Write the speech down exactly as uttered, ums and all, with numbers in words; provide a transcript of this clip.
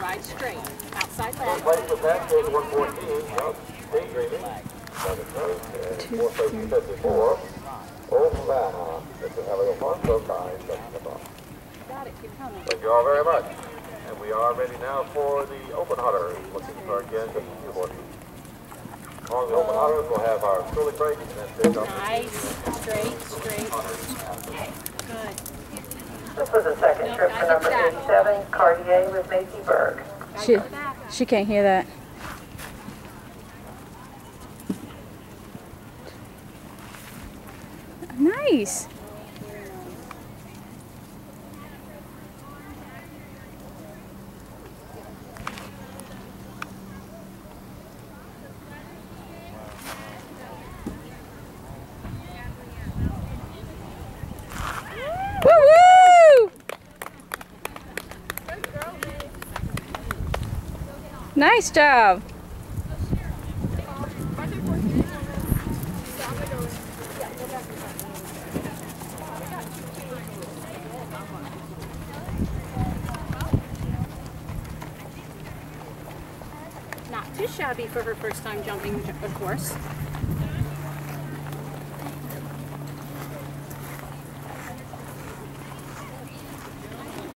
ride straight. Outside leg. Place with that is one fourteen. Daydreaming. four fifty-four. Old Havana. This is Helio Fonso by second off. Got it. Keep coming. Thank you all very much. And we are ready now for the open hunters. Looking for again the keyboard. Calling the open hunters, we'll have our curly break and then pick up. Nice. Straight, straight. Good. This was the second No, trip for number eighty-seven, Cartier with Macy Berg. She, she can't hear that. Nice. Woo-woo! Nice job. Not too shabby for her first time jumping, of course.